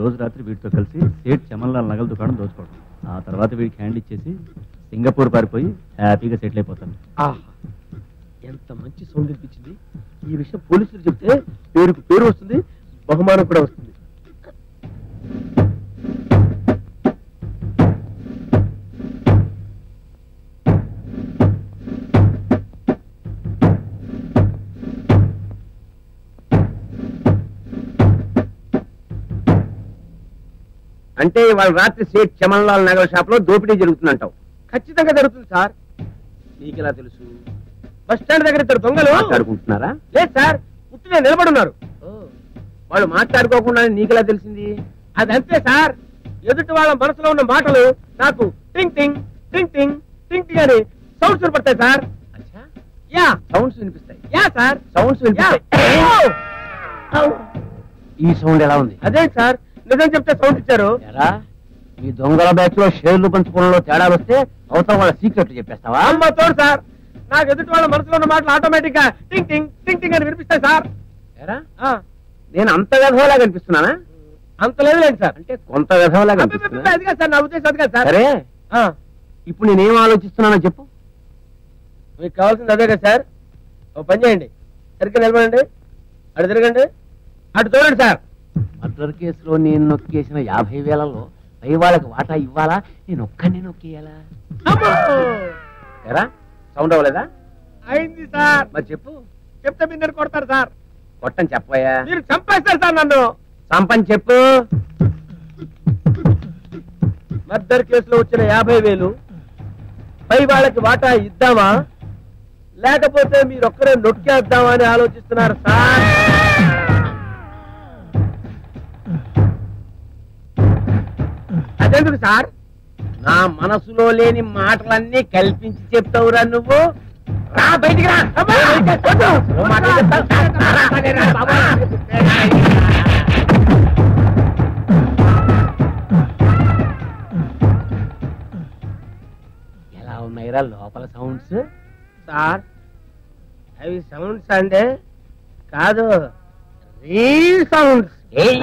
రోజు రాత్రి వీటితో కలిసి సేట్ చమన్లాల్ నగల దుకాణం దోచుకోవడం, ఆ తర్వాత వీడికి హ్యాండ్ ఇచ్చేసి సింగపూర్ పారిపోయి హ్యాపీగా సెటిల్ అయిపోతాను. ఎంత మంచి సౌండ్ అనిపించింది. ఈ విషయం పోలీసులు చెప్తే పేరుకు పేరు వస్తుంది, బహుమానం కూడా వస్తుంది. అంటే ఇవాళ రాత్రి సేట్ చమన్లాల్ నగర్ షాప్ లో దోపిడీ జరుగుతుందంటావు? ఖచ్చితంగా జరుగుతుంది సార్. నీకెలా తెలుసు? బస్ స్టాండ్ దగ్గర ఇద్దరు దొంగలు మాట్లాడుకుంటున్నారా? లేదు సార్, పుట్టిన నిలబడున్నారు. వాళ్ళు మాట్లాడుకోకుండా నీకెలా తెలిసింది? అదంతే సార్, ఎదుటి వాళ్ళ మనసులో ఉన్న మాటలు నాకు టింగ్ ting ting ting ting ting అని సౌండ్స్ వినపడతాయి సార్. యా, సౌండ్స్ వినిపిస్తాయి. యా సార్, సౌండ్స్ వినిపిస్తాయి. ఈ సౌండ్ ఎలా ఉంది? అదే సార్, నిజం చెప్తే సౌండ్ ఇచ్చారు. ఈ దొంగల బ్యాచ్ లో షేర్లు పంచుకోవడంలో తేడాలు వస్తే అవతల వాళ్ళ సీక్రెట్లు చెప్పేస్తావా? అమ్మ తోడు సార్, నాకు ఎదుటి వాళ్ళ మనసులో ఉన్న మాటలు ఆటోమేటిక్ గా టింగ్ టింగ్ టింగ్ టింగ్ అని వినిపిస్తాయి సార్. నేను అంత వ్యధవలా కనిపిస్తున్నానా? అంత లేదులేండి సార్. అంటే కొంత వ్యధవలా కనిపిస్తున్నా. అది కాదు సార్, నా ఉద్దేశం అది కాదు సార్. సరే, ఇప్పుడు నేనేం ఆలోచిస్తున్నానో చెప్పు. మీకు కావాల్సింది అదే కదా సార్. ఓ పని చేయండి, సరిగ్గా నిలబడండి, అటు తిరగండి, అటు చూడండి సార్. మర్డర్ కేసులో నేను నొక్కేసిన 50,000లో పై వాళ్ళకి వాటా ఇవ్వాలా, నేను ఒక్కడిని నొక్కేయాలా? ఎరా, సౌండ్ అవ్వలేదా? అయింది సార్. మరి చెప్పు. చెప్తే మీరు నన్ను కొడతారు సార్. కొట్టని చెప్పయ్యా. మీరు చంపేస్తారు సార్ నన్ను. చంపని చెప్పు. మర్డర్ కేసులో వచ్చిన 50,000 పై వాళ్ళకి వాటా ఇద్దామా, లేకపోతే మీరొక్కరే నొక్కేద్దామా అని ఆలోచిస్తున్నారు సార్. అదెందుకు సార్? నా మనసులో లేని మాటలన్నీ కల్పించి చెప్తావురా నువ్వు. రా బయటికి రా. ఎలా ఉన్నాయిరా లోపల సౌండ్స్? సార్, అవి సౌండ్స్ అంటే కాదు, రీల్ సౌండ్స్.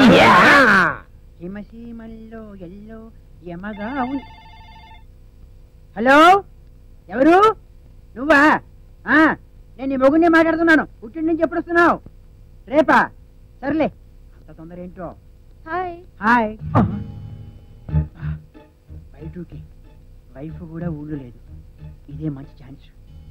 హిమసీమల్లో ఎల్లో యమగా ఉంది. హలో, ఎవరు? నువ్వా? నేను నీ మొగుడిని మాట్లాడుతున్నాను. పుట్టిన నుంచి ఎప్పుడు వస్తున్నావు? రేపా? సర్లే, అంత తొందర ఏంటో. Hi hi. బయటకి వైఫ్ కూడా ఊళ్ళో లేదు. ఇదే మంచి chance.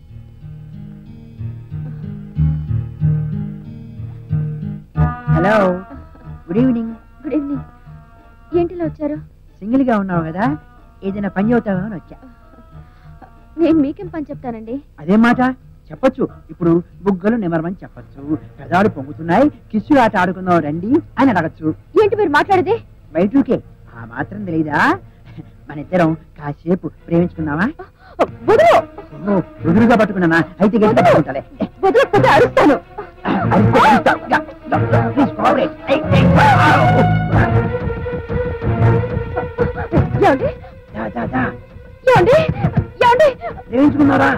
Hello, good evening. Good evening. ఏంటిలా వచ్చారు? సింగిల్ గా ఉన్నావు కదా, ఏదైనా పని అవుతావా అని వచ్చా. నేను మీకేం పని చెప్తానండి? అదే మాట చెప్పొచ్చు. ఇప్పుడు బుగ్గలు నిమరమని చెప్పచ్చు, పెదాలు పొంగుతున్నాయి, కిస్సు ఆట ఆడుకుందాం రండి అని అడగచ్చు. ఏంటి మీరు మాట్లాడేది? బయటకే ఆ మాత్రం తెలీదా? మన ఇద్దరం కాసేపు ప్రేమించుకున్నావా? ఎదురుగా పట్టుకున్నానా? అయితే గట్టిగా పట్టుకుంటాలే. అరుస్తాను. ప్రేమించుకున్నారా?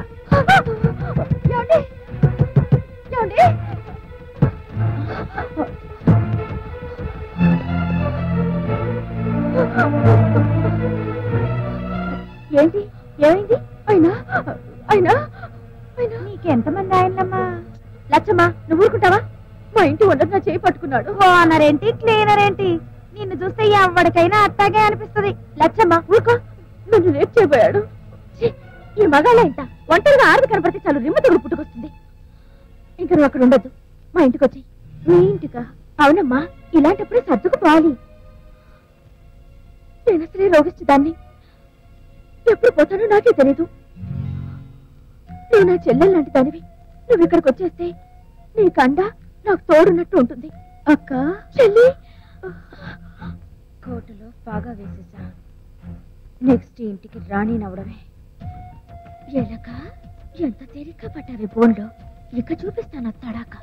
ఏంటి? ఏమైంది? అయినా అయినా అయినా నీకెంతమంది ఆయనమ్మా? లచ్చమ్మా, నువ్వు ఊరుకుంటావా? మా ఇంటి వంట నా చేయి పట్టుకున్నాడు. ఓనర్ ఏంటి, క్లీనర్ ఏంటి? నిన్ను చూస్తే ఎవరికైనా అట్టాగే అనిపిస్తుంది. లచ్చమ్మా ఊరుకో, నన్ను రేపు చేయబోయాడు. ఈ మగాళ్ళ ఇంట ఒంటరిగా ఆడది కనపడితే చాలు రిమ్మ తగులు పుట్టుకొస్తుంది. ఇంకా నువ్వు అక్కడ ఉండొద్దు, మా ఇంటికి వచ్చాయి. మీ ఇంటికా? అవునమ్మా, ఇలాంటప్పుడే సర్దుకుపోవాలి. నేను అసలే రోగిష్టి దాన్ని, ఎప్పుడు పోతానో నాకే తెలీదు. నేను నా చెల్లెలు లాంటి దానివి. నువ్వు ఇక్కడికి వచ్చేస్తే నీ కండ నాకు తోడున్నట్టు ఉంటుంది. అక్క, చెల్లి, కోటలో బాగా వేసేసా. నెక్స్ట్ ఇంటికి రాణి నవ్వడమే. ఎలక, ఎంత తేలిక పట్టావే బోన్లో. ఇక చూపిస్తాను తడాక.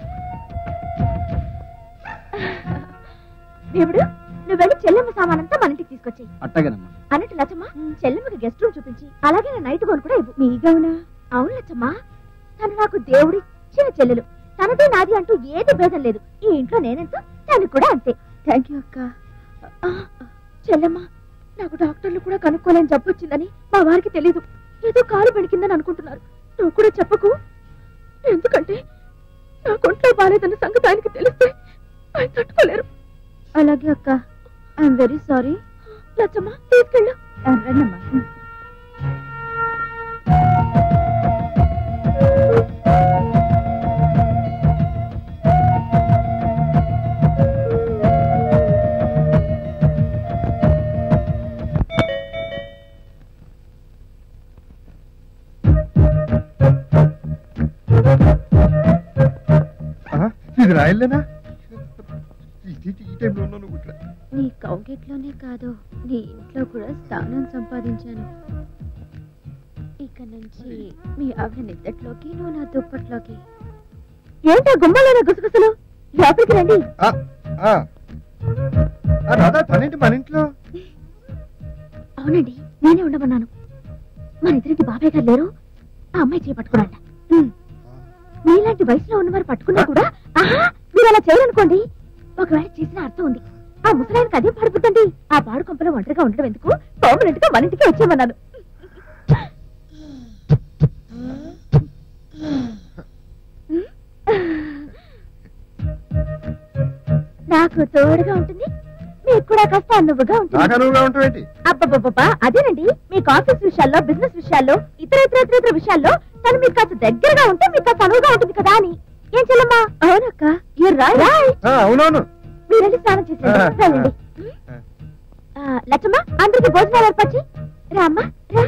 దేవుడు, నువ్వు వెళ్ళి చెల్లెమ్మ సామానంతా మన ఇంటికి తీసుకొచ్చాయి. అట్టగనమ్మా. అన్నట్టు లచ్చమ్మ, చెల్లెమ్మకి గెస్ట్ రూమ్ చూపించి అలాగే నా నైట్ గోన్ కూడా ఇవ్వు. మీగవునా? అవును లచ్చమ్మ, తను నాకు దేవుడిచ్చిన చెల్లెలు. తనది నాది అంటూ ఏది భేదం లేదు. ఈ ఇంట్లో నేనెంతో తను కూడా అంతే. థ్యాంక్ యూ అక్క. చెల్లెమ్మ, నాకు డాక్టర్లు కూడా కనుక్కోలేని జబ్బు వచ్చిందని మా వారికి తెలీదు. ఏదో కాలు బెణికిందని అనుకుంటున్నారు. నువ్వు కూడా చెప్పకు, ఎందుకంటే నా కొంట్లో బాలేదన్న సంగతి ఆయనకి తెలిస్తే ఆయన తట్టుకోలేరు. అలాగే అక్క, ఐఎమ్ వెరీ సారీ. లచ్చమ్మ తీసుకెళ్ళు. రండమ్మా. ఇది రాయలేనా? ఈ టైంలో ఉన్నాను. నీ కౌగిట్లోనే కాదు, నీ ఇంట్లో కూడా స్థానం సంపాదించాను. ఇక నుంచి మీ ఆవిడ నిద్దట్లోకి, నువ్వు నా దుప్పట్లోకి. ఏంటో గుమ్మలోనే గుసగుసలు? లోపలికి రండి. రాధా, తనేంటి మన ఇంట్లో? అవునండి, నేనే ఉండమన్నాను. మన ఇద్దరికి బాబాయ్ గారు లేరు, ఆ అమ్మాయి చేపట్టుకున్నాట. మీలాంటి వయసులో ఉన్నవారు పట్టుకున్నా కూడా మీరు అలా చేయాలనుకోండి, ఒకవేళ చేసిన అర్థం ఉంది. ఆ ముసలాయనకి అదే పాడుపుతండి. ఆ పాడు కొంపలో ఒంటరిగా ఉండడం ఎందుకు, పర్మనెంట్ గా మన ఇంటికి వచ్చేమన్నాను. నాకు తోడుగా ఉంటుంది, మీకు కూడా కాస్త అనువుగా ఉంటుంది. అబ్బబ్బబ్బా, అదేనండి, మీకు ఆఫీస్ విషయాల్లో, బిజినెస్ విషయాల్లో, ఇతర విషయాల్లో తను మీకు కాస్త దగ్గరగా ఉంటే మీకు కాస్త అనువుగా ఉంటుంది కదా అని. ఏం చెల్లమ్మా? అవునక్క, అవునవును. మీరెళ్ళి స్నానం చేసేయండి. లచ్చమ్మ, అందరికి భోజనాలు ఏర్పరిచి రా అమ్మా, రా.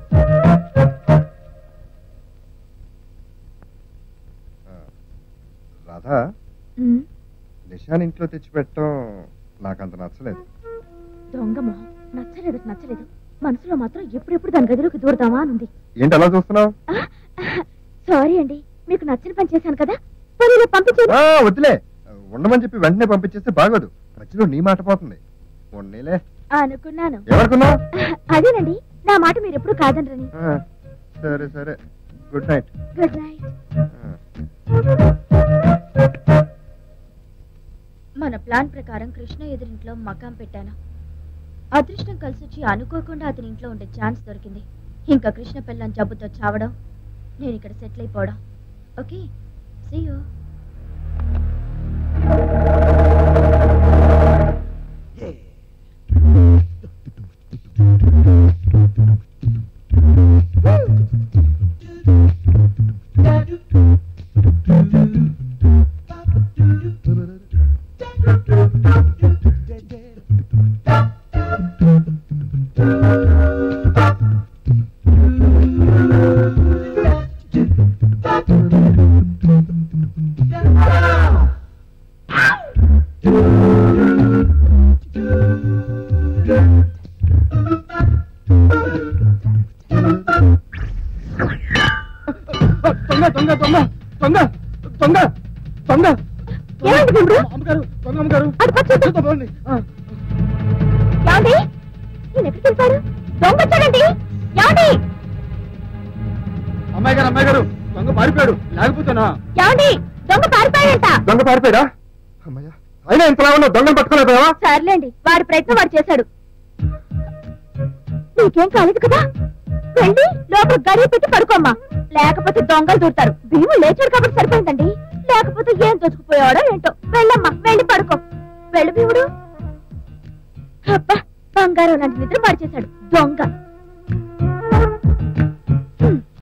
రాధా, నిషాన్ ఇంట్లో తెచ్చిపెట్టడం నాకంత నచ్చలేదు. దొంగ మొహం. నచ్చలేదు. మనసులో మాత్రం ఎప్పుడెప్పుడు దాని గదిలోకి దూరదామా అనుంది. ఏంటి అలా చూస్తున్నావు? సారీ అండి, మీకు నచ్చిన పని చేశాను కదా, పంపించే. వద్దులే, ఉండమని చెప్పి వెంటనే పంపించేస్తే బాగోదు. మధ్యలో నీ మాట పోతుంది. ఉండేలే అనుకున్నాను. ఎవరుకున్నావు? అదేనండి, నా మాట మీరు ఎప్పుడు కాదనరని. సరే, గుడ్ నైట్. Good night. మన ప్లాన్ ప్రకారం కృష్ణ ఎదురింట్లో మకాం పెట్టాను. అదృష్టం కలిసి వచ్చి అనుకోకుండా అతని ఇంట్లో ఉండే ఛాన్స్ దొరికింది. ఇంకా కృష్ణ పిల్లని జబ్బుతో చావడం, నేను ఇక్కడ సెటిల్ అయిపోవడం. Okay, see you. అమ్మాయి గారు, దొంగ పారిపోయాడు. లేకపోతేనా? దొంగ పారిపోయాడా? అమ్మయ్య, అయినా ఇంతలా ఉన్నా దొంగను పట్టుకోలేదా? సర్లేండి, వాడి ప్రయత్నం వాడు చేశాడు. నీకేం కాలేదు కదా, వెళ్ళి లోపల గడియ పెట్టి పడుకోమ్మా. లేకపోతే దొంగలు దూరుతారు. భీము లేచాడు కాబట్టి సరిపోయిందండి, లేకపోతే ఏం దోచుకుపోయాడో ఏంటో. వెళ్ళమ్మా, వెళ్ళి పడుకో. వెళ్ళు భీముడు. అబ్బా, బంగారం లాంటి నిద్ర పాడు చేశాడు దొంగ.